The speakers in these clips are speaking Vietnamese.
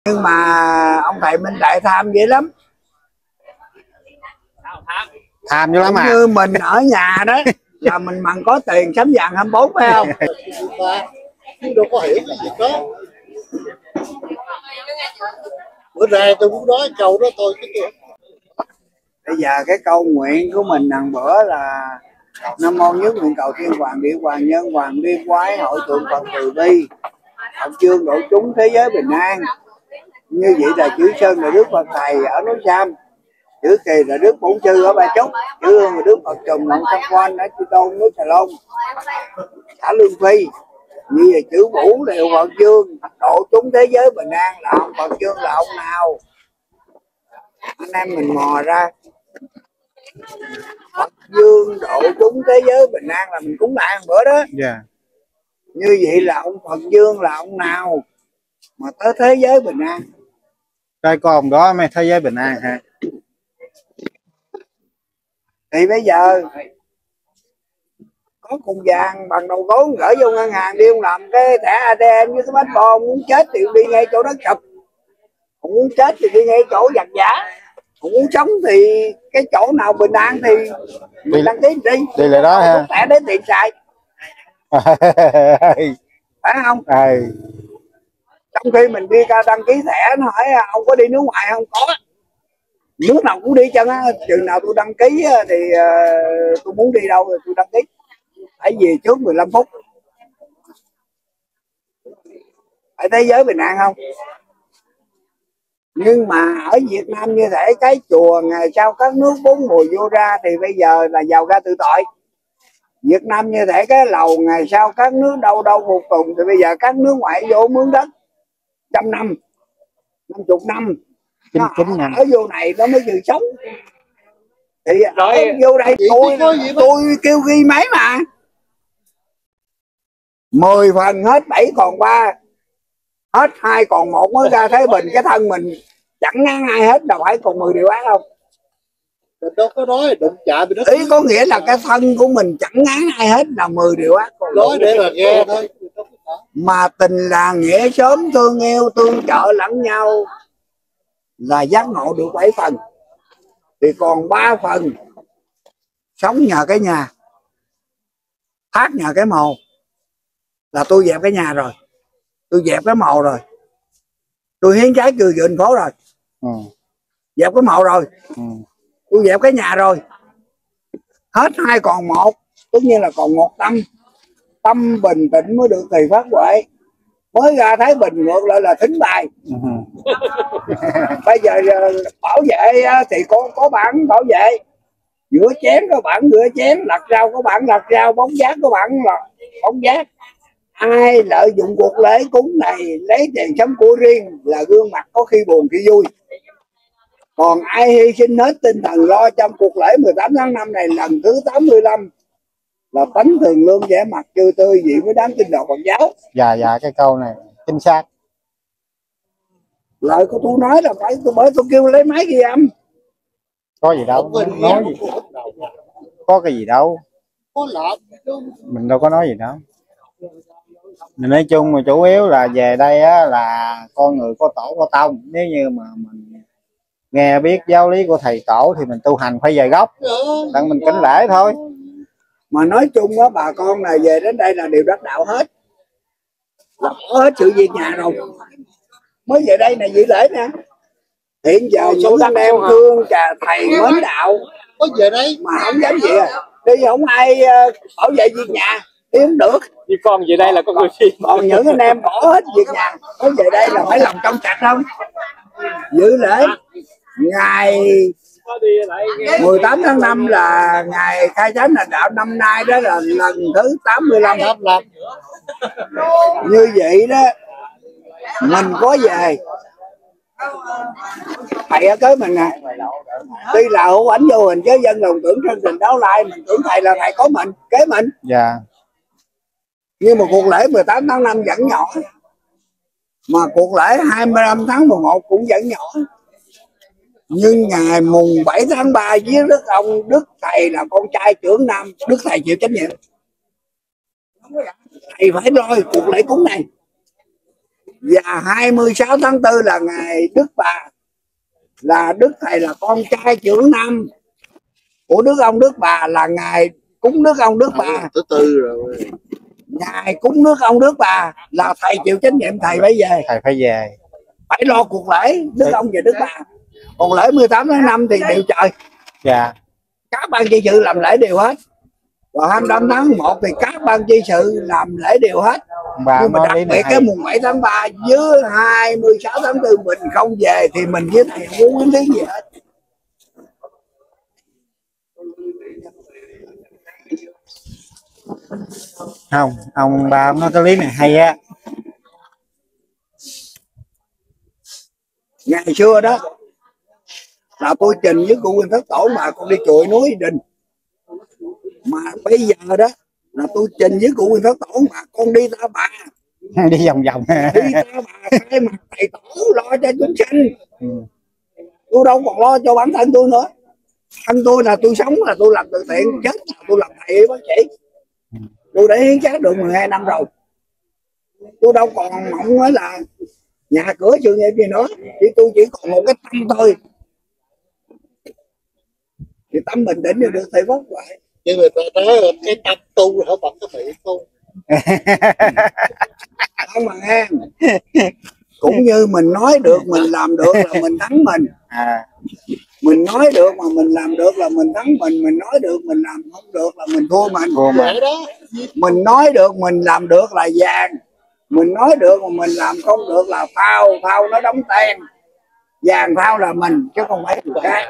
Nhưng mà ông thầy Minh Đại tham dữ lắm. Tham dữ lắm à? Như mình ở nhà đó là mình bằng có tiền sắm vàng 24 phải không? Đâu có hiểu cái việc đó. Bữa nay tôi muốn nói câu đó thôi chứ tôi... Bây giờ cái câu nguyện của mình lần bữa là Nam mô nhất nguyện cầu thiên hoàng địa hoàng nhân hoàng liên quái hội thượng Phật từ bi Phật dương độ chúng thế giới bình an. Như vậy là chữ Sơn là Đức Phật Thầy ở núi Sam, chữ Kỳ là Đức Bổn Sư ở Ba Chúc, chữ Hương là Đức Phật Trùm Ngọn Tham Quan ở Chư Tôn núi Xà Lôn xã Lương Phi. Như vậy chữ Vũ là Phật Dương độ chúng thế giới bình an là ông Phật Dương là ông nào? Anh em mình mò ra Phật Dương độ chúng thế giới bình an là mình cúng lại bữa đó. Như vậy là ông Phật Dương là ông nào mà tới thế giới bình an? Cái con đó mới thế giới bình an hả? Thì bây giờ có cùng vàng bằng đầu gối gửi vô ngân hàng đi, ông làm cái thẻ ATM với cái bánh bò, muốn chết thì đi ngay chỗ đó chụp, không muốn chết thì đi ngay chỗ giặt giả, không muốn sống thì cái chỗ nào bình an thì mình đăng ký đi lại đó ha, thẻ đến tiền xài. Phải không? Trong khi mình đi ra đăng ký thẻ nó hỏi ông có đi nước ngoài không? Có, nước nào cũng đi chân á, chừng nào tôi đăng ký thì tôi muốn đi đâu thì tôi đăng ký, phải về trước 15 phút. Phải thế giới bình an không? Nhưng mà ở Việt Nam như thể cái chùa ngày sau các nước bốn mùa vô ra thì bây giờ là giàu ra tự tội. Việt Nam như thể cái lầu ngày sau các nước đâu đâu phục tùng thì bây giờ các nước ngoại vô mướn đất 100 năm 50 năm nó ở vô này nó mới dự sống. Thì ở vô đây tôi kêu ghi máy mà 10 phần hết 7 còn 3, hết 2 còn 1 mới ra Thái Bình. Cái thân mình chẳng ngán ai hết, đâu phải còn 10 điều ác không? Mình đâu có nói đụng chạm mình. Ý có nghĩa là cái thân của mình chẳng ngán ai hết là 10 điều ác. Nói để là nghe thôi. Mà tình là nghĩa sớm, thương yêu tương trợ lẫn nhau là giác ngộ được 7 phần. Thì còn 3 phần sống nhờ cái nhà, thác nhờ cái mồ. Là tôi dẹp cái nhà rồi, tôi dẹp cái mồ rồi, tôi hiến trái cười vườn phố rồi, dẹp cái mộ rồi, tôi dẹp cái nhà rồi, hết 2 còn 1, tất nhiên là còn một tâm. Tâm bình tĩnh mới được thì phát huệ. Mới ra Thái Bình ngược lại là thính bài. Bây giờ bảo vệ thì có bản bảo vệ, rửa chén có bản rửa chén, lặt rau có bản lặt rau, bóng giác có bản là bóng giác. Ai lợi dụng cuộc lễ cúng này lấy tiền sống của riêng là gương mặt có khi buồn khi vui. Còn ai hy sinh hết tinh thần lo trong cuộc lễ 18 tháng 5 này lần thứ 85 là tánh thường lương vẻ mặt chưa tươi gì với đám tín đồ Phật giáo. Dạ cái câu này chính xác. Lời của tôi nói là phải bởi tôi kêu lấy máy ghi âm. Có gì đâu, nói gì. Có cái gì đâu, mình đâu có nói gì đâu. Mình nói chung mà chủ yếu là về đây á, là con người có tổ có tông. Nếu như mà mình nghe biết giáo lý của thầy tổ thì mình tu hành phải về gốc, đặng mình kính lễ thôi. Mà nói chung á, bà con này về đến đây là đều đắc đạo hết, là bỏ hết sự việc nhà rồi mới về đây này dự lễ nè. Hiện giờ những anh em thương trà thầy mến đạo có về đây mà không dám về, đi không ai bảo vệ việc nhà đi không được. Như con về đây là con người gì? Còn những anh em bỏ hết việc nhà mới về đây là phải lòng trong sạch không? Dự lễ ngày 18 tháng 5 là ngày khai thác hành đạo, năm nay đó là lần thứ 85. Như vậy đó mình có về thầy ở tới mình nè, tuy là hữu ảnh vô hình chứ dân lòng tưởng thân tình đáo lai, mình tưởng thầy là thầy có mình kế mình. Nhưng mà cuộc lễ 18 tháng 5 vẫn nhỏ, mà cuộc lễ 25 tháng 11 cũng vẫn nhỏ. Nhưng ngày mùng 7 tháng 3 với Đức ông Đức Thầy là con trai trưởng nam, Đức Thầy chịu trách nhiệm. Thầy phải lo cuộc lễ cúng này. Và 26 tháng 4 là ngày Đức Bà, là Đức Thầy là con trai trưởng năm của Đức ông Đức Bà, là ngày cúng Đức ông Đức Bà. Thứ tư rồi. Ngày cúng Đức ông Đức Bà là thầy chịu trách nhiệm, thầy phải về. Thầy phải về. Phải lo cuộc lễ Đức ông và Đức Bà. Còn lễ 18 tháng 5 thì đều trời. Dạ. Các ban chi sự làm lễ đều hết. Và 25 tháng 1 thì các ban chi sự làm lễ đều hết. Nhưng mà đặc biệt cái mùng 7 tháng 3 với 26 tháng 4 mình không về thì mình với thầy không có quyến lý gì hết. Không, ông ba ông nói cái lý này hay á. Ngày xưa đó là tôi trình với cụ Nguyên Thất Tổ mà con đi chùi núi Đình. Mà bây giờ đó là tôi trình với cụ Nguyên Thất Tổ mà con đi Ta Bà. Đi vòng vòng. Đi Ta Bà thay mặt thầy tổ lo cho chúng sanh. Tôi đâu còn lo cho bản thân tôi nữa. Thân tôi là tôi sống là tôi làm từ thiện, chết là tôi làm thầy bác sĩ. Tôi đã hiến xác được 12 năm rồi. Tôi đâu còn mong nói là nhà cửa sự nghiệp gì nữa. Thì tôi chỉ còn một cái tâm thôi. Thì tâm bình tĩnh thì được thầy phúc vậy. Nhưng người ta nói cái tâm tu không bằng cái miệng tu. Không mà nghe. Cũng như mình nói được, mình làm được là mình thắng mình. Mình nói được mà mình làm được là mình thắng mình nói được mình làm không được là mình thua mình. Mình nói được mình làm được là vàng, mình nói được mà mình làm không được là thao nó đóng ten. Vàng thao là mình chứ không phải người khác.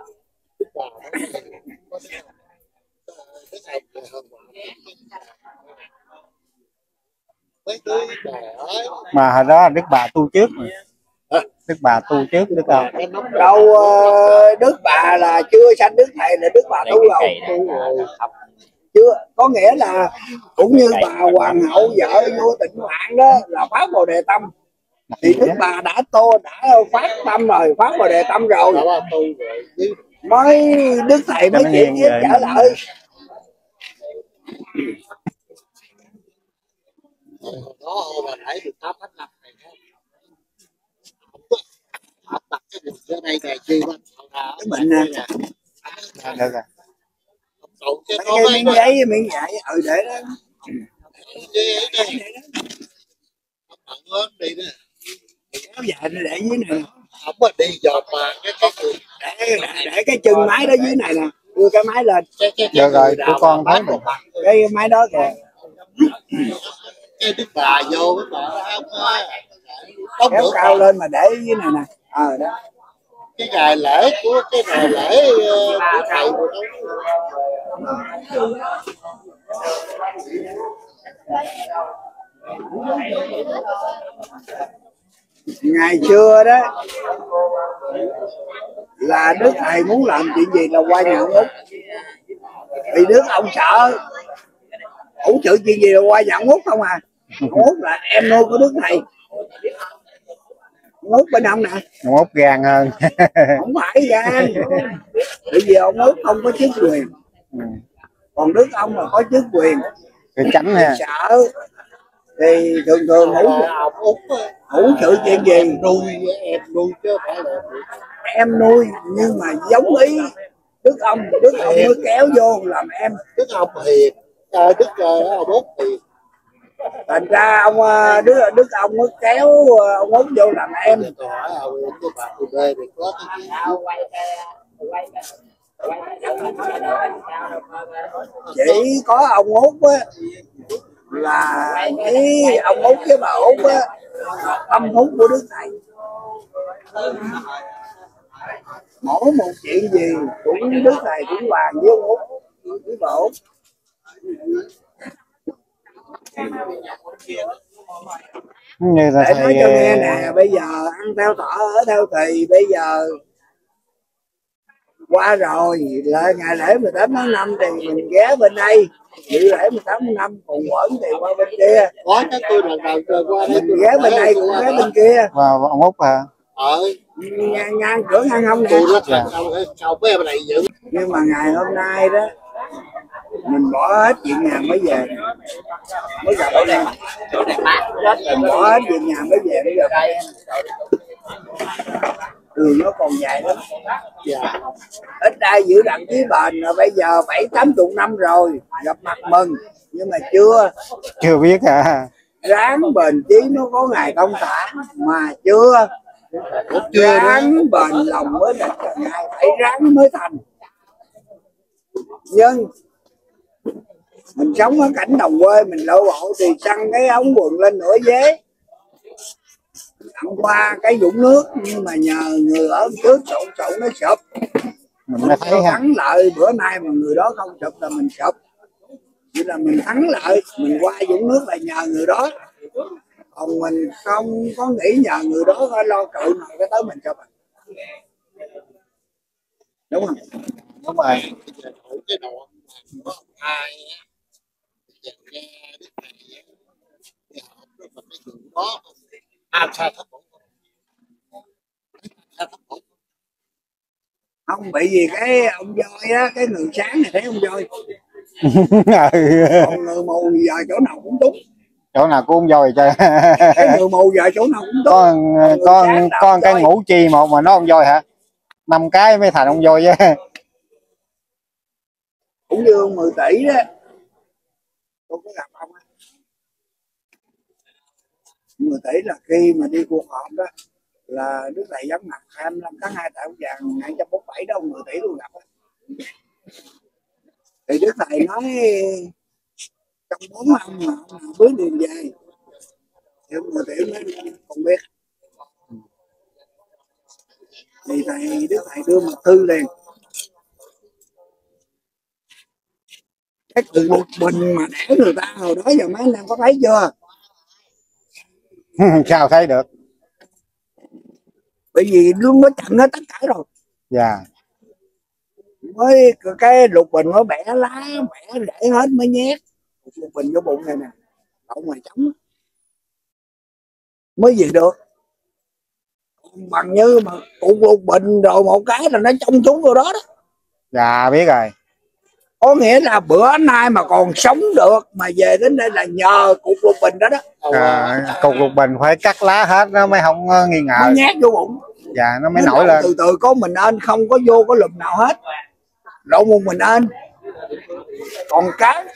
Mà hồi đó Đức Bà tu trước mà. Đức Bà tu trước Đức ông. Đâu Đức Bà là chưa sanh Đức Thầy là Đức Bà tu rồi. Chưa, có nghĩa là cũng như bà hoàng hậu vợ vua Tịnh Hoạn đó là phát Bồ Đề Tâm. Thì Đức Bà đã phát tâm rồi, phát Bồ Đề Tâm rồi. Mới Đức Thầy mới chuyển trở lại. Đó mà nãy được 8 tháng 5 này ha. Đặt cái đường ở đây này chi mà cái bệnh nè. Được rồi. Cái miếng giấy để đó. Đi đó. Kéo dài nó để dưới này. Không mà đi dò mà để cái chân máy đó dưới này nè, đưa cái máy lên. Được rồi, tụi con thấy được. Cái máy đó kìa. Cái Đức Bà vô với bà không kéo cao lên mà để dưới này nè. Đó. Cái ngày lễ của cái ngày lễ của thầy của ngày xưa đó là Đức Thầy muốn làm chuyện gì là qua nhà ông Út. Vì Đức ông sợ ủ sự chuyện gì là qua nhà ông Út không à. Ông Út là em nuôi của Đức Thầy. Ông Út bên ông nè. Ông Út gan hơn. Không phải gan. Bởi vì ông Út không có chức quyền. Còn Đức ông là có chức quyền. Cái tránh ha. Sợ thì thường ủ sự chuyện gì nuôi em nuôi chứ phải là em nuôi, nhưng mà giống ý Đức ông mới kéo vô làm em. Đức ông hiền, Đức ông Út hiền. Thành ra ông Đức ông mới kéo ông Út vô làm em. Chỉ có ông Út á là cái ông Út với bà Út á tâm hút của Đức Thầy. Mỗi một chuyện gì cũng Đức Thầy cũng bàn với ông Út với bà Út. Như là để thầy... nói cho nghe nè, bây giờ ăn theo thọ ở theo thầy, bây giờ qua rồi là ngày lễ 18 tháng 5 thì mình ghé bên đây dự lễ 18 tháng 5, còn quẩn thì qua bên kia. Có chắc tôi lần đầu qua đây mình ghé bên đây cũng ghé bên kia. Và ông Út hả? Ngang cửa ngang không nè. Chào mấy em này dữ. Nhưng mà ngày hôm nay đó mình bỏ hết chuyện nhà mới về, mới gặp anh em. Mình bỏ hết chuyện nhà mới về mới gặp anh em. Đường nó còn dài lắm. Ít ai giữ đặng chí bền rồi, bây giờ 70-80 năm rồi, gặp mặt mừng nhưng mà chưa biết à. ráng bền chí nó có ngày thông thả mà chưa ráng bền lòng mới định ngày, phải ráng mới thành. Nhưng mình sống ở cảnh đồng quê, mình lộ bộ thì săn cái ống quần lên nửa vế đặng qua cái vũng nước, nhưng mà nhờ người ở trước sổ nó sụp, mình mới thấy ha. thắng lợi bữa nay mà người đó không sụp là mình sụp, vậy là mình thắng lợi, mình qua vũng nước là nhờ người đó, còn mình không có nghĩ nhờ người đó phải lo cự nào cái tới mình sụp. Đúng không? Đúng rồi. Cái đoạn có hai Không bị gì cái ông voi á, cái người sáng này thấy ông voi. Còn người mù giờ chỗ nào cũng túng. Chỗ nào cũng voi chơi. Cái người mù giờ chỗ nào cũng túng. Con cái ngủ chi một mà nó ông voi hả? 5 cái mới thành ông voi chứ. Cũng như ông 10 tỷ đó. Tôi có gặp ông á. 10 tỷ là khi mà đi cuộc họp đó là Đức Thầy vắng mặt 25 tháng 2 tại ông vàng 247 đó, ông 10 tỷ tôi gặp đó. Thì Đức Thầy nói trong 4 ông mà ông nào bước đường về thì ông 10 tỷ mới còn biết. Thì Đức Thầy đưa mật thư liền. Cái từ một bình mà để người ta hồi đó giờ mấy anh em có thấy chưa? Sao thấy được? Bởi vì luôn nó chặn hết tất cả rồi. Dạ. Mới cái lục bình nó bẻ lá, bẻ để hết mới nhét lục bình vô bụng này nè, đậu ngoài trống mới gì được. Còn bằng như mà cục lục bình rồi một cái là nó trông trúng vô đó đó. Dạ biết rồi. Có nghĩa là bữa nay mà còn sống được mà về đến đây là nhờ cục lục bình đó đó. Cục lục bình phải cắt lá hết nó mới không nghi ngờ. Nó nhét vô bụng. Dạ nó mới nổi lên. Từ từ có mình anh không có vô có lùm nào hết. Đậu một mình anh. Còn cái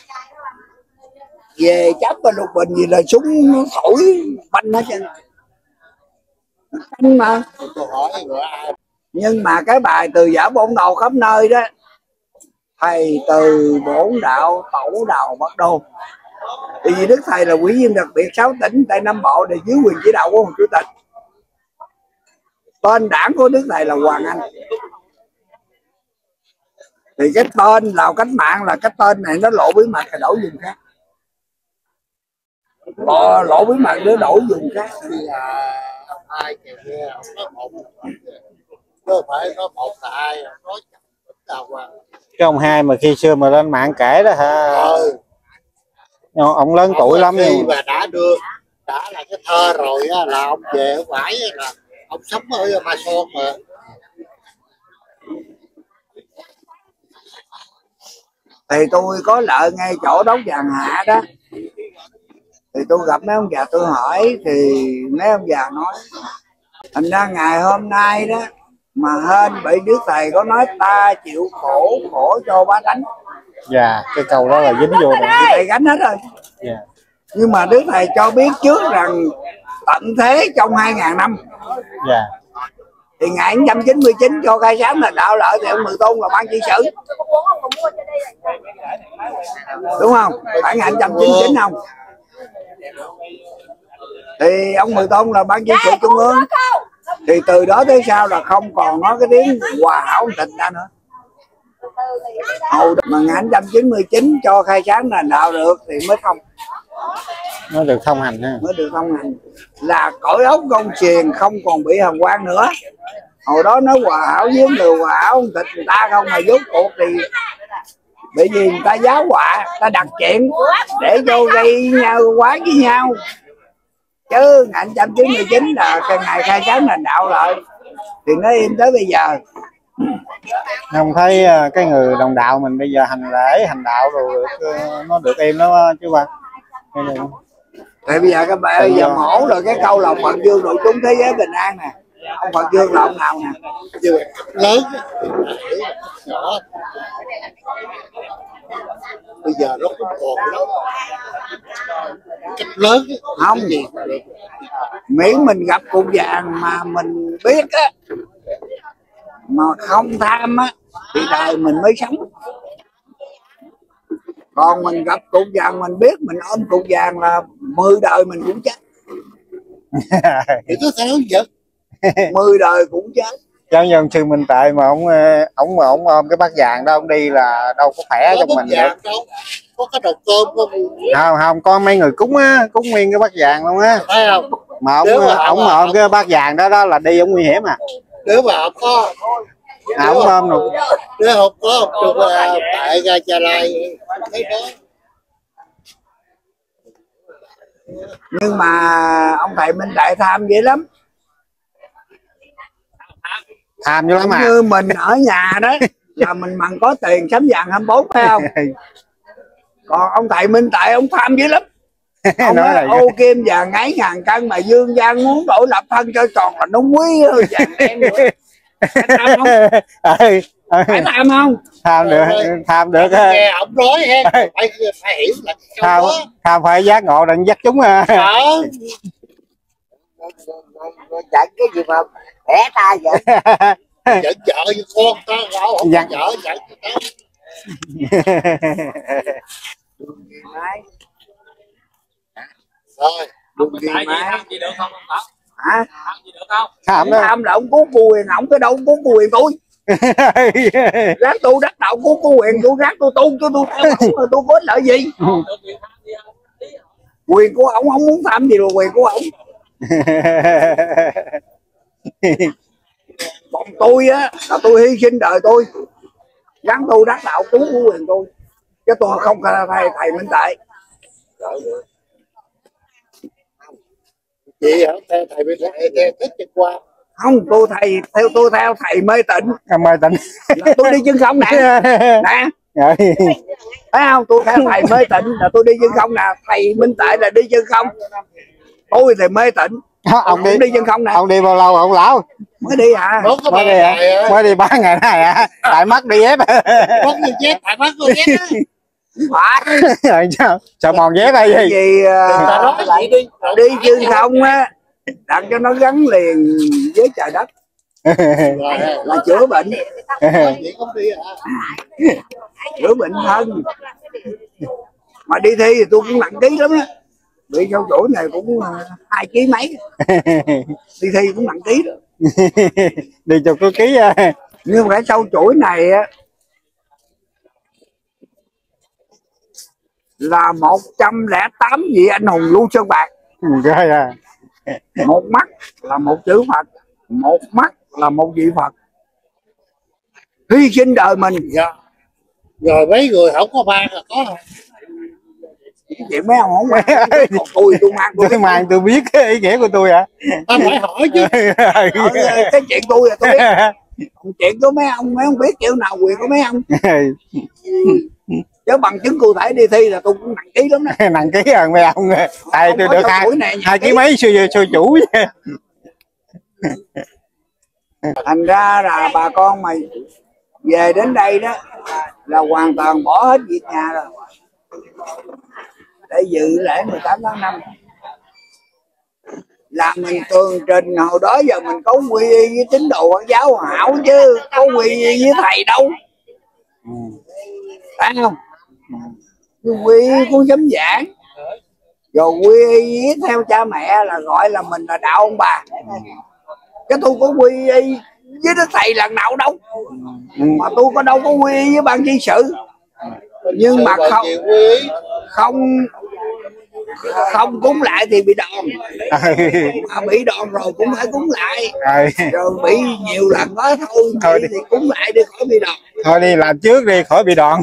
về chấp vào lục bình gì là súng nó thổi banh hết trơn. Mà. Nhưng mà cái bài từ giả bổn đầu khắp nơi đó, thầy từ bổn đạo tổ đầu Bắc Đô. Vì Đức Thầy là ủy viên đặc biệt 6 tỉnh Tây Nam Bộ để dưới quyền chỉ đạo của Hồ Chủ tịch. Tên đảng của Đức Thầy là Hoàng Anh. Thì cái tên Lào Cách Mạng là cái tên này nó lộ bí mật thì đổi dùng khác. Lộ bí mật để đổi dùng khác. Hai kìa nó một chứ phải có một là hai nói chậm qua. Cái ông hai mà khi xưa mà lên mạng kể đó hả? Ông lớn tuổi lắm nhưng mà đã là cái thơ rồi á, là ông về không phải là ông sống ở Ma Son mà. Thì tôi có lợi ngay chỗ đốc vàng hạ đó. Thì tôi gặp mấy ông già tôi hỏi thì mấy ông già nói thành ra ngày hôm nay đó mà hên bị Đức Thầy có nói ta chịu khổ cho bá tánh. Dạ cái câu đó là dính vô rồi. Thầy gánh hết rồi. Dạ. Nhưng mà Đức Thầy cho biết trước rằng tận thế trong 2000 năm. Dạ. Thì ngày 1999 cho khai sáng là đạo lợi thì ông Mười Tôn là ban trị sự. Đúng không? Phải ngày 1999 không? Thì ông Mười Tôn là ban trị sự trung ương. Thì từ đó tới sau là không còn nói cái tiếng hòa hảo tịnh ra nữa. Hồi mà ngày 1999 cho khai sáng là đạo được thì mới thông. Nó được thông hành ha. Mới được thông hành. Là cõi ốc công xiền không còn bị hàm quan nữa. Hồi đó nó hòa hảo với người hòa hảo tịnh người ta không mà rốt cuộc thì bởi vì người ta giáo họa, ta đặt chuyện để cho gây nhau quá với nhau. Chứ ngày 1999 là cái ngày khai sáng là đạo lợi thì nó im tới bây giờ. Không thấy cái người đồng đạo mình bây giờ hành lễ hành đạo rồi nó được êm đó chứ ba. Tại bây giờ các bạn bây giờ mổ rồi cái câu là Phật dương độ chúng thế giới bình an nè, ông Phật dương là ông nào nè? Lớn nhỏ bây giờ nó cũng còn lắm cách lớn Không gì miễn mình gặp cục vàng mà mình biết á, mà không tham á thì đời mình mới sống. Còn mình gặp cục vàng mình biết mình ôm cục vàng là 10 đời mình cũng chết. thì cứ theo vật 10 đời cũng chết. Cho nhân sư Minh Tệ mà ông ôm cái bát vàng đó ông đi là đâu có khỏe trong mình được. Đâu có cái đầu cơm Không có mấy người cúng á, cúng nguyên cái bát vàng luôn á, phải không? mà ông mà ôm cái bát vàng đó là đi ông nguy hiểm à. Nếu mà không có Ông ôm được. nếu không có được tại ra Gia Lai thấy đó. Nhưng mà ông thầy Minh Đại tham dữ lắm. Tham dữ lắm à. Như mình ở nhà đó là mình bằng có tiền sắm vàng 24 phải không? Còn ông thầy Minh Đại ông tham dữ lắm. Ông nói là ô kim vàng ngái ngàn cân mà dương gian muốn đổi lập thân cho tròn là nó quý hơn vàng đen nữa. Tham không? Phải tham không? Tham được nghe ông nói phải hiểu là tham phải giác ngộ đừng dắt chúng à. Giận cái gì mà bẻ ta vậy? Giận vợ như con ta gạo không giận vợ giận rồi Ông Minh Đại tham gì được không ông? Hả? Tham gì được không? Tham là ông cứu cô Huyền, ổng cái đâu cứu cô Huyền tôi. Rác tôi đắc đạo cứu cô Huyền, tôi rác tôi tu cho tôi theo ổng rồi tôi có lợi gì? Quyền của ổng không muốn tham gì rồi quyền của ổng. Còn tôi á là tôi hy sinh đời tôi gắn tu đắc đạo cứu của Huyền tôi, chứ tôi không thầy Minh Tệ. chị hả thầy Minh Tệ thích đi qua Không, tôi theo thầy mê tịnh. Mê tịnh là tôi đi chân không nè nè thấy không? Tôi theo thầy mê tịnh là tôi đi chân không nè, thầy Minh Tệ là đi chân không, tôi thì mê tịnh. Ông đi chân không nè. Ông đi bao lâu ông lão? Mới đi hả? Mới đi 3 ngày này hả? Tại mắt đi dép. Mất đi dép, tại mất đi dép. Phải. Sao mòn dép hay gì? Đi chân không á, đặt cho nó gắn liền với trời đất là chữa bệnh. Chữa bệnh thân. Mà đi thi thì tôi cũng nặng ký lắm á, bị sâu chuỗi này cũng 2 ký mấy. Đi thi cũng nặng ký đó. Đi cho có ký. Nhưng mà cái sâu chuỗi này á là 108 vị anh hùng Lưu Sơn Bạc. Một mắt là một chữ Phật, một mắt là một vị Phật, hy sinh đời mình. Rồi mấy người không có mang là có chuyện mấy ông không mang. Tôi mang tôi biết cái ý nghĩa của tôi hả? Anh phải hỏi chứ. Cái chuyện tôi là tôi biết. Chuyện của mấy ông biết kiểu nào quyền của mấy ông. Chứ bằng chứng cụ thể đi thi là tôi cũng nặng ký lắm đó. Nặng ký rồi mấy ông. Thầy tôi được 2 ký mấy xui chủ. Thành ra là bà con mà về đến đây đó là hoàn toàn bỏ hết việc nhà rồi để dự lễ 18 tháng 5. Là mình tường trình hồi đó giờ mình có quy y với tín đồ Phật giáo hảo chứ có quy y với thầy đâu. Phải không? Quy y cũng chấm giảng rồi quy y theo cha mẹ là gọi là mình là đạo ông bà. Cái tôi có quy y với đức thầy lần nào đâu, mà tôi có đâu có quy y với ban chi sự. Nhưng mà không cúng lại thì bị đòn. Mà bị đòn rồi cũng phải cúng lại. Rồi bị nhiều lần đó thôi thì cúng lại đi khỏi bị đòn. Thôi đi làm trước đi khỏi bị đòn.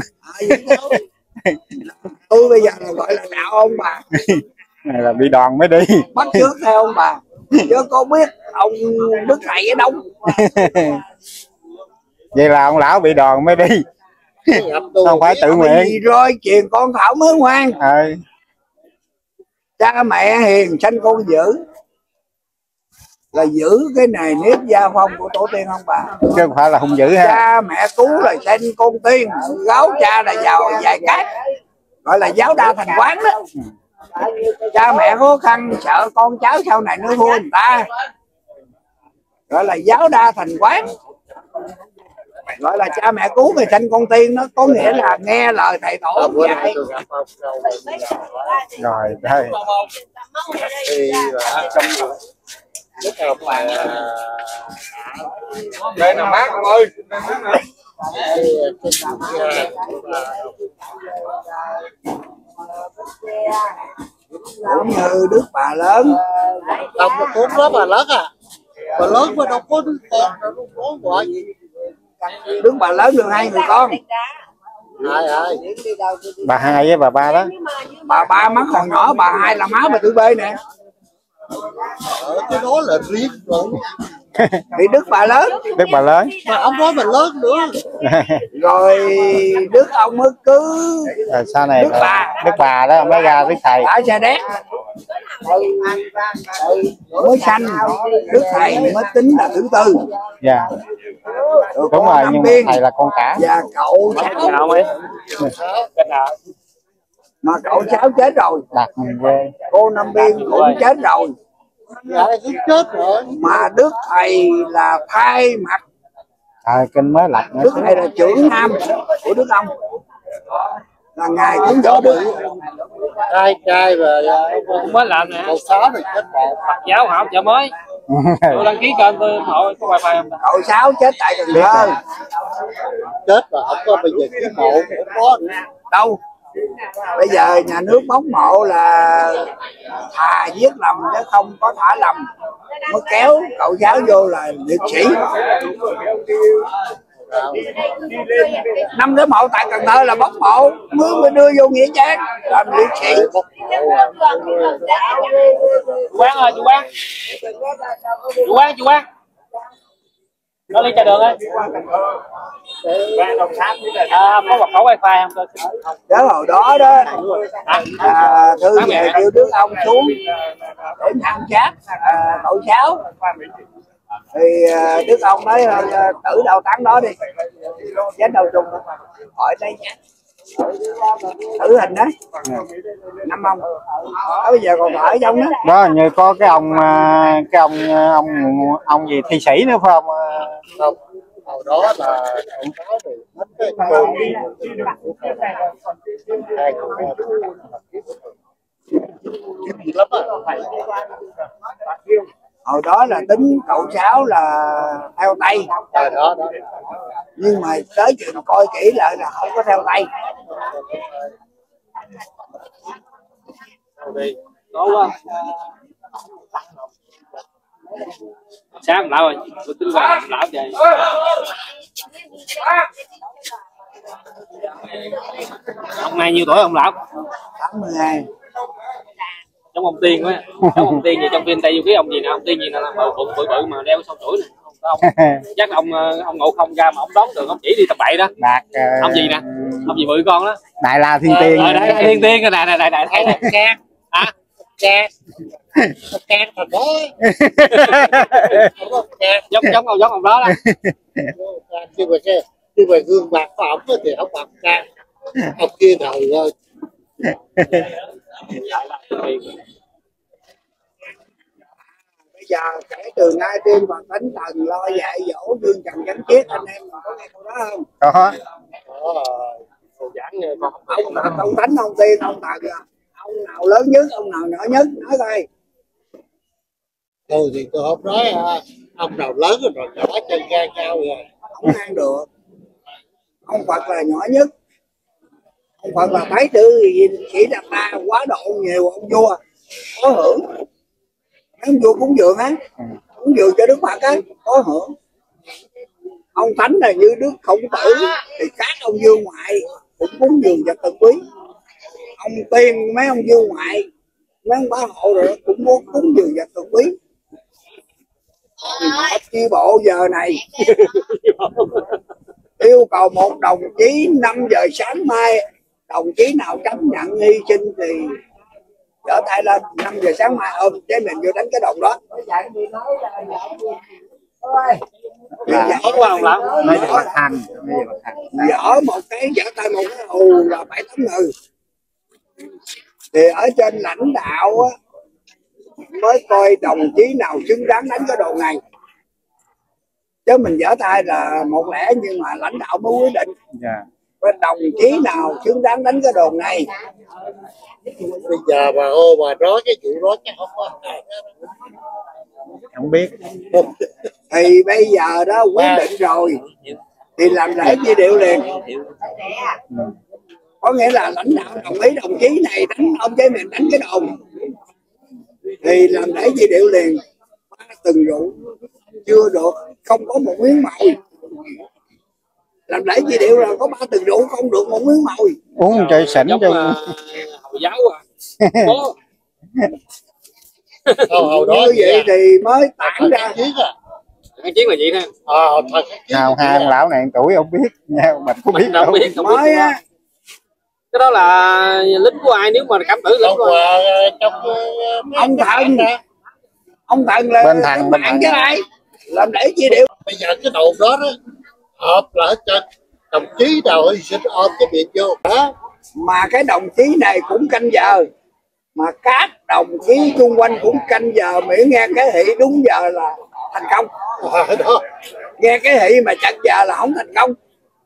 Tôi bây giờ là gọi là đạo ông bà. Này là bị đòn mới đi. Bắt trước theo ông bà. Chứ có biết ông đức thầy ở đâu. Vậy là ông lão bị đòn mới đi. Không phải tự nguyện. Gì rồi truyền con thảo mới ngoan. Cha mẹ hiền sanh con dữ, là giữ cái nề nếp gia phong của tổ tiên ông bà, chứ không phải là hung dữ ha. Cha mẹ cứu là sanh con tiên, gáo cha là giàu dài cát, gọi là giáo đa thành quán đó. Cha mẹ khó khăn sợ con cháu sau này nó thua người ta, gọi là giáo đa thành quán. Gọi là cha mẹ cứu người sanh con tiên, nó có nghĩa là nghe lời thầy tổ dạy. Rồi đây Thì lúc mà đây là bác ông ơi. Cũng như Đức Bà Lớn đọc một cuốn đó bà lớn à, bà lớn mà đọc cuốn con nó gọi gì. Đức Bà Lớn được 2 người con. Ai bà hai với bà ba đó. Bà ba má còn nhỏ, bà hai là má bà Tư Bê nè. ở cái đó là riêng rồi. Thì Đức Bà Lớn, Đức Bà Lớn. Mà ông nói bà lớn nữa. rồi Đức ông mới cứ Rồi sau này Đức Bà đó mới ra Đức Thầy. ở Sa Đéc mới sanh Đức Thầy mới tính là thứ tư. Dạ Rồi đúng rồi, nhưng mà Biên thầy là con cả. và cậu Sáu mà cậu Sáu chết rồi, Đặt mình quê. cô Năm Biên cũng chết rồi, Dạ cũng chết rồi. mà Đức Thầy là thay mặt. Kinh mới lật nữa. Đức Thầy là trưởng nam của Đức ông, là ngài cũng võ Đức. Hai trai và Mới làm nè. cậu Sáu này chết một. Phật giáo học chợ mới. Tôi đăng ký kênh tôi ủng hộ có wifi không? Cậu Sáu chết tại Cần Thơ. Chết mà không có bây giờ cái mộ cũng có nữa. Đâu bây giờ nhà nước bóc mộ là thà giết lầm chứ không có thả lầm, mới kéo cậu Sáu vô là liệt sĩ. 5 cái mộ tại Cần Thơ là bóc mộ mới đưa vô nghĩa trang làm liệt sĩ. Chú Quán ơi, chú Quán. Chú Quán. Nó đi ra đường ơi. Có mật khẩu wifi không? Đó hồi đó đó Thư về kêu Đức ông xuống để nhận chat cậu Sáu, thì Đức ông nói tử đầu tán đó đi, chết đầu trùng hỏi đây tử hình đó 5 ông đó, bây giờ còn ở trong đó. Đó như có cái ông gì thi sĩ nữa phải không? Không, hồi đó là ông Sáu thì mất cái cô hai gì lắm á. Hồi đó là tính cậu Sáu là theo Tây, Đó. nhưng mà tới chừng coi kỹ lại là không có theo Tây. Có quá. Sáng lão rồi, tôi tính qua lão về. Ông nay nhiêu tuổi ông lão? 82. Giống ông Tiên quá. Giống ông Tiên gì trong phim Tây Du Ký, ông gì nè, ông Tiên gì nè, bụng bự bự mà đeo sau tuổi nè. Ông chắc ông Ngộ Không ra mà ông đón đường ông chỉ đi tập bậy đó. Đạt Ông gì nè, ông gì bự con đó. Đại La Thiên Tiên. Đại Thiên Tiên rồi đại thấy nè. Cát. Hả? Cát. Cát thật đó. Giống ông đó đó. Nhưng mà gương mặt của ổng thì không bằng Cát. Ông kia đầu rồi. Bây giờ kể từ nay Tiên và Tánh Thần lo dạy dỗ Dương Trần Chánh Chiết, anh em có nghe câu đó không? Có. Cô giảng nghe con. Ông nào ông Tánh, ông Tiên, ông Thần, ông nào lớn nhất, ông nào nhỏ nhất, nói coi. Tôi thì tôi không nói ông nào lớn rồi nhỏ chân ga cao rồi. Không ăn được. Ông Phật là nhỏ nhất. Ông Phật là thái tử chỉ đặt ta quá độ nhiều, ông vua có hưởng. Ông vua cúng dường á, cúng dường cho Đức Phật á, có hưởng. Ông Thánh là như Đức Khổng Tử, thì các ông vua ngoại cũng cúng dường vật thực quý. Ông Tiên, mấy ông vua ngoại, mấy ông bá hộ rồi cũng muốn cúng dường vật thực quý. Chi bộ giờ này yêu cầu một đồng chí 5 giờ sáng mai, đồng chí nào chấp nhận hy sinh thì trở tay lên 5 giờ sáng mai ôm chế mình vô đánh cái đồng đó. Không qua lắm. Nói về mặt thành, Dở một cái dở tay một cái ù là 7-8 người. Thì ở trên lãnh đạo á, mới coi đồng chí nào xứng đáng đánh cái đồ này, chứ mình dở tay là một lẽ, nhưng mà lãnh đạo mới quyết định. Và đồng chí nào xứng đáng đánh cái đồ này. Bây giờ mà mà nói cái vụ đó chắc không có không biết. Thì bây giờ đó quyết định rồi thì làm lễ chi điệu liền. Có nghĩa là lãnh đạo đồng ý đồng chí này đánh ông chế mình đánh cái đồn thì làm lễ chi điệu liền. 3 từng rượu chưa được, không có một miếng mồi. Làm lễ chi điệu là có 3 từng rượu không được một miếng mồi. Uống chơi sỉnh cho Hồi giáo à. hồi đó như vậy thì mới tản ra. Kháng chiến là gì nè. Hào hai ông lão này tuổi không biết nha, mình có biết đâu. Mới á, cái đó là lính của ai, nếu mà cảm tử lính của ai? ông thần là bên thằng chứ ai làm lễ chi điệu. Bây giờ cái đồn đó họp lại cho đồng chí nào hy sinh ôm cái miệng vô đó. Mà cái đồng chí này cũng canh giờ, mà các đồng chí xung quanh cũng canh giờ, miễn nghe cái hỷ đúng giờ là thành công. Nghe cái hỷ mà chặt giờ là không thành công.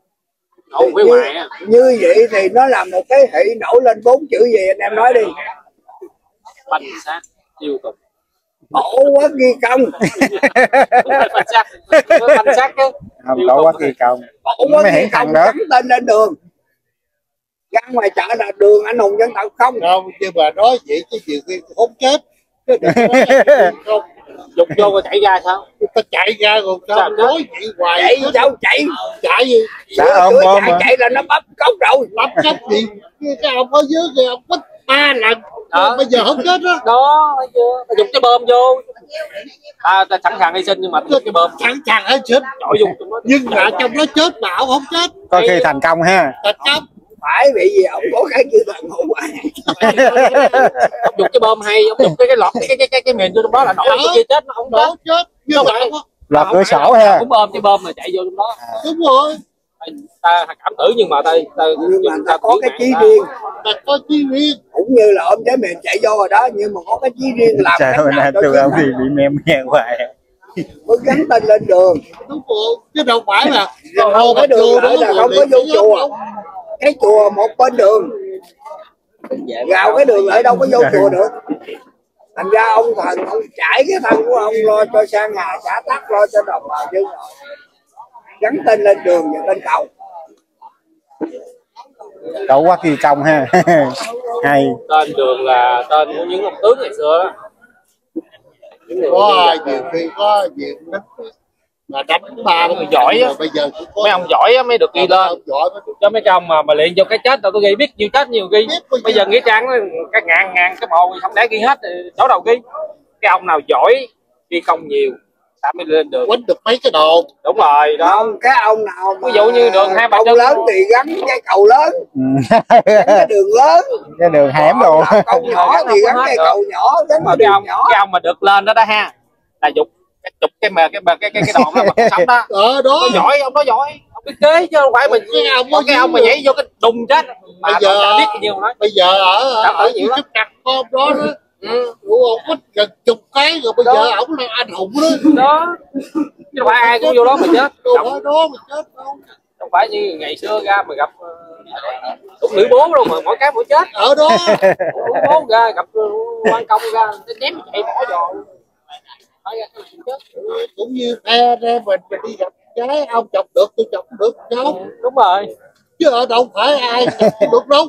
Như vậy thì nó là một cái hỷ nổi lên 4 chữ gì anh em nói đi. Banh sát tiêu tục. Tổ quốc ghi công. Banh sát chứ. Không, tổ quốc ghi công. Tổ quốc ghi công cắm tên lên đường. Ra ngoài chợ là đường anh hùng dân tộc không. Không, nhưng mà nói vậy chứ nhiều khi không chết. Không. Dục vô rồi chạy ra sao? Ta chạy ra rồi sao nói vậy hoài. Chạy sao chạy? Chạy gì? Chạy là nó bắp cốc rồi. Bắp cốc gì? Cái ông ở dưới kìa, ông quýt 3 lần. Bây giờ không chết đó. Đó, thấy chưa? Ta dùng cái bơm vô. Ta sẵn sàng hy sinh nhưng mà dùng cái bơm. Sẵn sàng hy sinh. Nhưng mà trong đó chết mà ông không chết. Có khi thành công ha. Thành công. Phải bị gì ông có cái chữ thần hữu quả. Ông dùng cái bơm hay, ông dùng cái lọt cái miền vô trong đó là nổi cái gì chết nó không chết. Nhưng mà lọt cửa sổ ha. Cũng bơm cái bơm mà chạy vô trong đó. Đúng rồi. Ta cảm tử nhưng mà ta có cái chí riêng. Ta có chí riêng. Cũng như là ông chế miền chạy vô rồi đó, nhưng mà có cái chí riêng làm. Trời ơi, tôi ông bị me hoài. Mới gắn tên lên đường. Đúng rồi. Chứ đâu phải là không cái đường lại là không có vô chùa. Cái chùa một bên đường, gào cái đường lại đâu có vô chùa được. Thành ra ông thần ông trải cái thân của ông lo cho sang nhà xã tắc, lo cho đồng bào dân rồi gắn tên lên đường và tên cầu. Tổ quốc ghi công ha. Hay. Tên đường là tên của những ông tướng ngày xưa đó. Có nhiều khi có nhiều lính mà đánh ba người giỏi á, bây giờ mấy ông giỏi á mới được ghi lên, cho mấy cái ông mà luyện vô cái chết đâu có ghi, biết nhiều chết nhiều ghi. Bây giờ nghĩa trang cái ngàn cái mộ không lẽ ghi hết chỗ đầu ghi. Cái ông nào giỏi ghi công nhiều ta mới lên được, quýnh được mấy cái đồ. Đúng rồi đó. Không, cái ông nào mà ví dụ như đường 2-3 chân lớn thì gắn cái cầu lớn, cái đường lớn, cái đường hẻm đồ. Cầu nhỏ thì gắn cái cầu nhỏ, gắn mà cái ông mà được lên đó đó ha, là dục cái đoạn đó mà cuộc sống đó. Đó nó giỏi, ông đó giỏi, ông biết kế chứ không phải mình cái ông mà nhảy vô cái đùng chết mà bây giờ biết nhiều nói. Bây giờ ở những cái chặt con đó đó, ông quýt gần chục cái rồi bây giờ ổng là anh hùng đó. Đó chứ đâu phải ai cũng vô đó mà chết. Đó mà chết không phải như ngày xưa ra mà gặp cũng nữ bố đâu mà mỗi cái mỗi chết ở đó. nữ bố ra gặp quan công ra chém chạy bỏ giò cũng như phe ra mình đi gặp cái ông chọc được tôi chọc được cháu. Đúng rồi, chứ ở đâu phải ai chọc được đâu.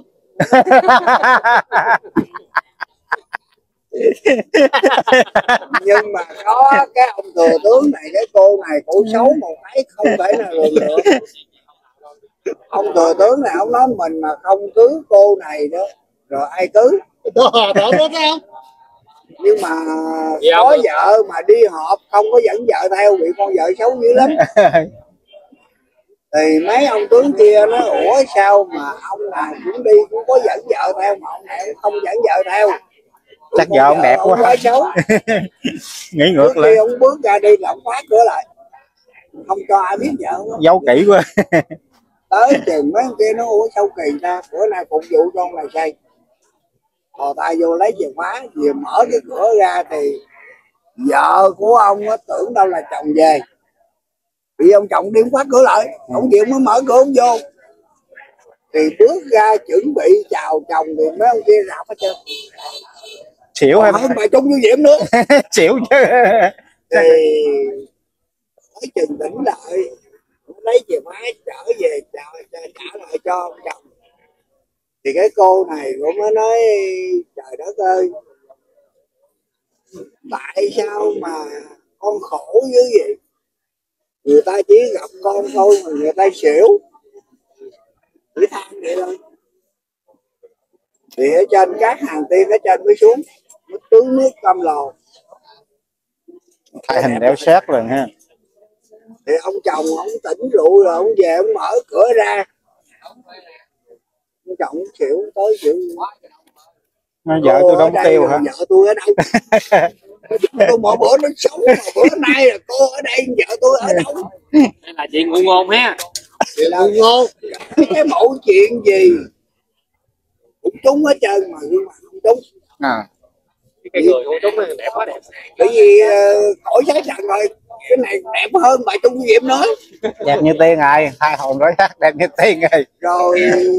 Nhưng mà có cái ông thừa tướng này, cái cô này cổ xấu một cái không thể nào lường được. Ông thừa tướng này ông nói mình mà không cưới cô này đó rồi ai cưới đó không. Nhưng mà có vợ mà đi họp không có dẫn vợ theo, bị con vợ xấu dữ lắm. Thì mấy ông tướng kia nói ủa sao mà ông nào cũng đi cũng có dẫn vợ theo mà ông này không dẫn vợ theo. Chắc vợ ông đẹp quá. Quá xấu. Nghĩ ngược lại. Khi ông bước ra đi là ông khóa cửa lại, không cho ai biết vợ. Giấu kỹ quá. Tới chừng mấy ông kia nó ủa sao kỳ ra, bữa nay phục vụ cho ông này xây. Thò tay vô lấy chìa khóa, vừa mở cái cửa ra thì vợ của ông nó tưởng đâu là chồng về, bị ông chồng điên khóa cửa lại, ông chịu mới mở cửa ông vô. Thì bước ra chuẩn bị chào chồng thì mấy ông kia rạp hết trơn. Xỉu hay hơn bà Trung Như Diệm nữa. xỉu chứ. Thì nói chừng tỉnh lại lấy chìa khóa trở về trả lại cho ông chồng. Thì cái cô này cũng mới nói trời đất ơi, tại sao mà con khổ như vậy, người ta chỉ gặp con thôi mà người ta xỉu, chỉ than vậy thôi. Thì ở trên các hàng tiên ở trên mới xuống mới tưới nước cam lồ Thay hình đéo xét rồi ha. Thì ông chồng ông tỉnh rượu rồi ông về ông mở cửa ra, ông chồng xỉu tới chịu. Vợ tôi đóng tiêu hả? Vợ tôi ở đâu? Tôi mỗi bữa nó xấu mà bữa nay là cô ở đây, vợ tôi ở đâu? Đây là chuyện ngu ngôn ha. Thì là ngu ngôn. Cái mẫu chuyện gì cũng trúng hết trơn mà nhưng mà không trúng. Cái người không trúng đẹp quá đẹp. Bởi vì khỏi trái trần rồi, cái này đẹp hơn bà Trung Như Diệm nói. Đẹp như tiên rồi, hai hồn đối khác đẹp như tiên rồi. Rồi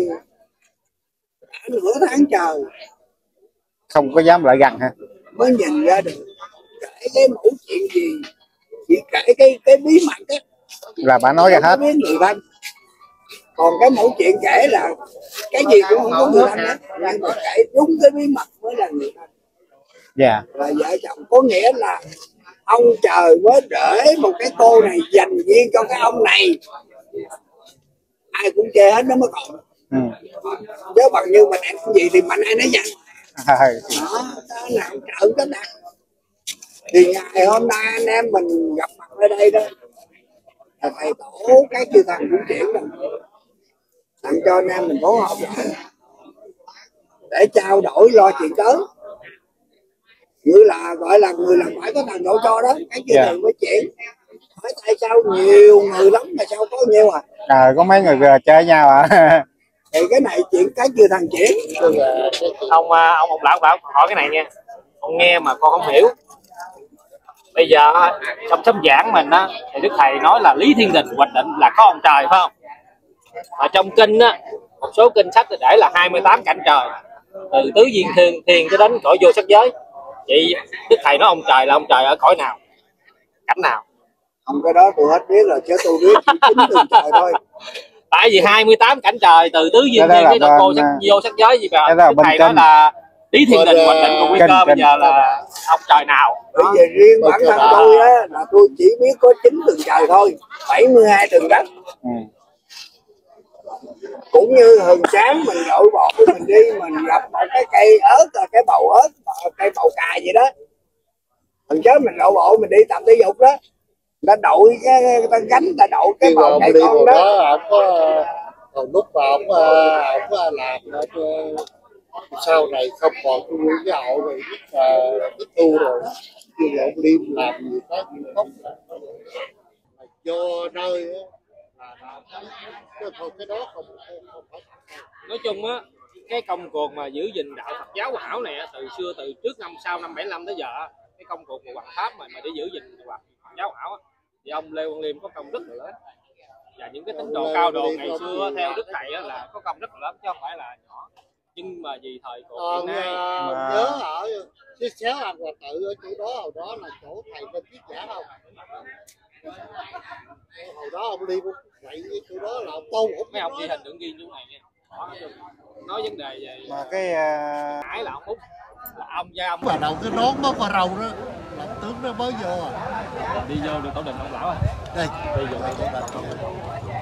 nửa tháng trời không có dám lại gần ha, mới nhìn ra được kể cái mẫu chuyện gì, chỉ kể cái bí mật á là bà nói ra hết. biết người thân. Còn cái mẫu chuyện kể là cái gì cũng không có người thân hết, nhưng mà kể đúng cái bí mật mới là người thân. Dạ. Là vợ chồng, có nghĩa là ông trời mới để một cái cô này dành riêng cho cái ông này, ai cũng chê hết nó mới còn. Chứ bằng như mình em gì thì mạnh ai nói dành. Đó là ông trời cái đặt. Thì ngày hôm nay anh em mình gặp mặt ở đây đó là thầy tổ cái chư thần cũng chuyển rồi, tặng cho anh em mình phối hợp lại để trao đổi lo chuyện tới, như là gọi là người làm phải có thần độ cho đó, cái chư thần mới chuyển. Hỏi tại sao nhiều người lắm mà sao có nhiêu à? Có mấy người chơi nhau à. Thì cái này chuyện cái chư thần chuyển. Ông lão hỏi cái này nha, ông nghe mà con không hiểu. Bây giờ trong sấm giảng mình á thì Đức Thầy nói là Lý Thiên Đình hoạch định là có ông trời phải không? Và trong kinh á, một số kinh sách để là 28 cảnh trời, từ tứ diên thiên cho đến cõi vô sắc giới. Vậy Đức Thầy nói ông trời là ông trời ở cõi nào, cảnh nào? Không, cái đó tôi hết biết rồi, chứ tôi biết chính từ trời thôi. Tại vì 28 cảnh trời từ tứ diên thiên đến cõi vô sắc giới gì mà Đức Thầy nói là Lý Thiên Đình hoạch định của nguy cơ bây giờ là ông trời nào? Bởi vì riêng bản thân tôi á là tôi chỉ biết có 9 tầng trời thôi, 72 tầng đất. Cũng như hừng sáng mình đội bộ mình đi mình gặp một cái cây ớt, là cái bầu ớt, cây bầu cà gì đó, hừng sáng mình đội bộ mình đi tập thể dục đó, người ta đội người ta gánh, người ta đội cái bầu cây con đó. Ông có lúc mà ông làm sau này không còn cái nguyên cái hậu rồi biết tu rồi, nhưng ông Liêm làm gì có gì không do nơi cái đó không phải. Nói chung á, cái công cuộc mà giữ gìn đạo Phật giáo hảo này từ xưa, từ trước sau năm 75 tới giờ, cái công cuộc của Hoàng Pháp mà để giữ gìn Phật giáo hảo thì ông Lê Quang Liêm có công rất là lớn. Và những cái tín đồ cao độ ngày xưa theo Đức Thầy là có công rất là lớn chứ không phải là nhỏ. Nhưng mà vì thời cuộc hiện nay nhớ ở cái xéo An Hòa Tự ở chỗ đó, hồi đó là chỗ thầy bên Chiết Giả không? Hồi đó ông đi vậy chỗ đó là ông tu mấy ông ghi hình đừng ghi chỗ này nha. Nói vấn đề về mà cái Hải là ông Úc là ông gia ông mà đầu cái nón mất vào râu đó là tướng nó mới vô đi vô được tổ đình ông lão à. Đây đi vô tổ đình.